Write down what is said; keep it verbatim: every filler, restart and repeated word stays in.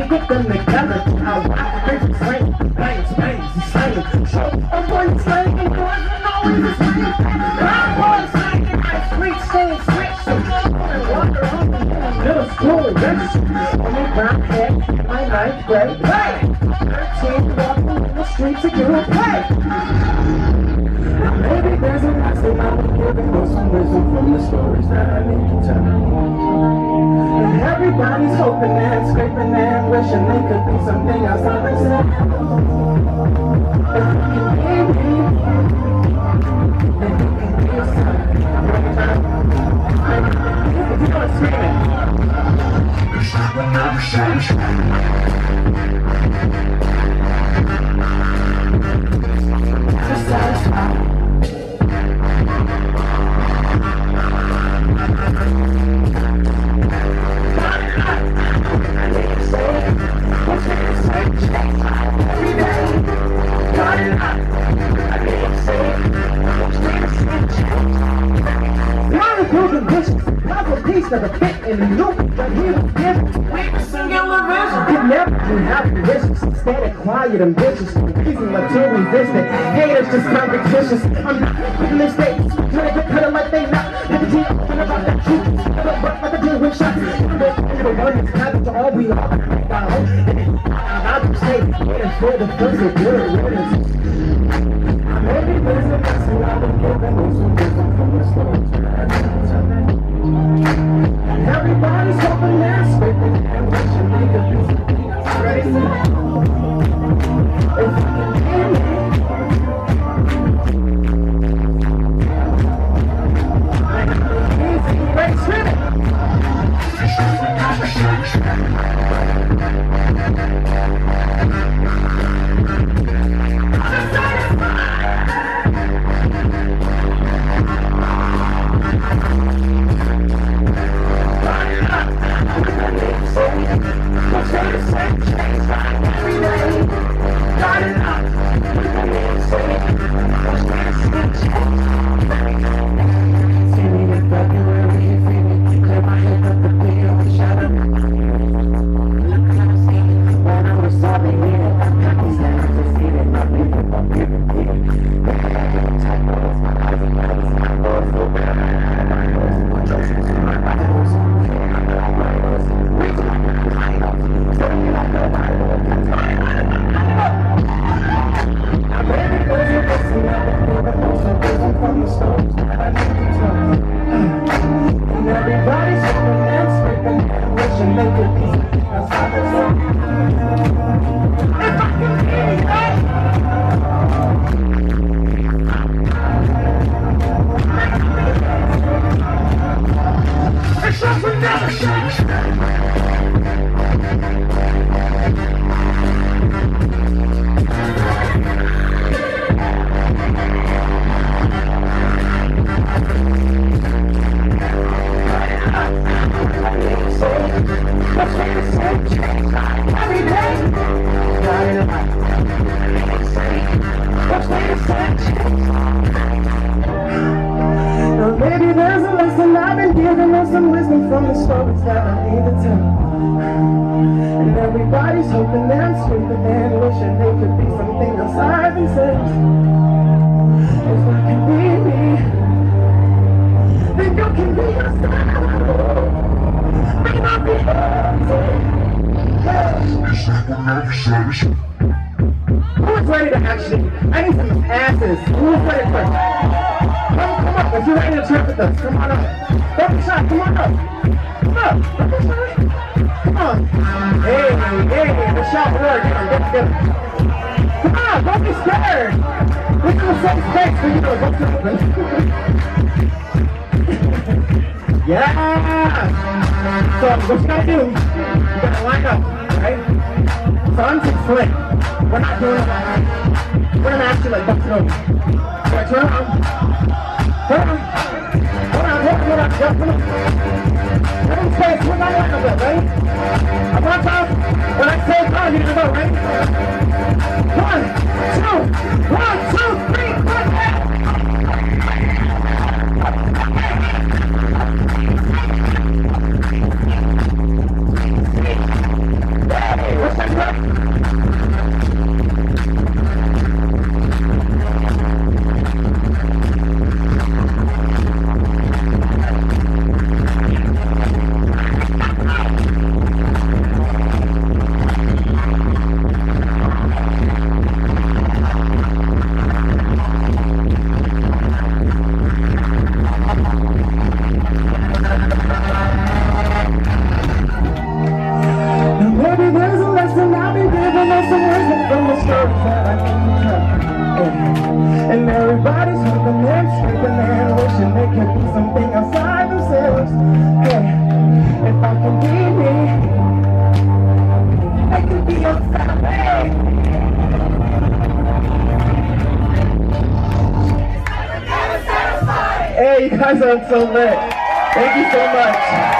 get them together. How I think it's slang, bang, bang, he's slanging. So I'm going slang and wasn't always the same. I'm going slang and my street saying switch. So I'm water home in middle school and register. Only brown head, my ninth grade. Hey! thirteen walking in the streets of Europe. Hey! Maybe there's a lesson I would give and know some wisdom from the stories that I need to tell. And everybody's hoping and scraping and wishing they could be something outside themselves. If you can be me, then you can be yourself. If you want to scream it. It's not what never satisfied. Just satisfied. Of a fit in the loop, but he was given with singular vision. Could never be happy, vicious, instead of quiet and vicious. Easy material resistant, haters just sound vicious. I'm not putting this state, trying to get cut like they not. Have a deal, talking about that truth. But but like a deal with shots. The one that's happened to all we are. I'll just say, waiting for the first of good riddance. Maybe there's a lesson I would give and there's some wisdom from the stories that I didn't tell. Everybody's hoping they're scraping and wishing they could be something else. Ready, set? If I can hear me, I can easy, great swimming. Maybe there's a lesson I've been given or some wisdom from the stories that I need to tell. And everybody's hoping and screaming and wishing they could be something outside themselves. If I can be me, then you can be yourself. May not be easy. Who's ready to actually, I need some asses. Who's ready for Come, come up, if you're ready to trip with us, come on up. Don't be shy, come on up. Come up, don't be shy. Come on. Hey, hey, the shot work, come on, get together. Come on, don't be scared. This is a safe space for you to go to. Yeah. So what you gotta do, you gotta line up, right? So I'm too slick. We're not doing it. We're gonna actually like bust it over. So I turn around. Hold on, hold on, hold on, hold on, yeah, come on. Get in space, we're not like a bit, ready? I want top, when I say go, you're gonna go, right? One, two, one, two, three, one, eight. And everybody's hoping and sleeping and wishing they could be something outside themselves. Hey, if I can be me, I can be outside. Hey, you guys are so lit. Thank you so much.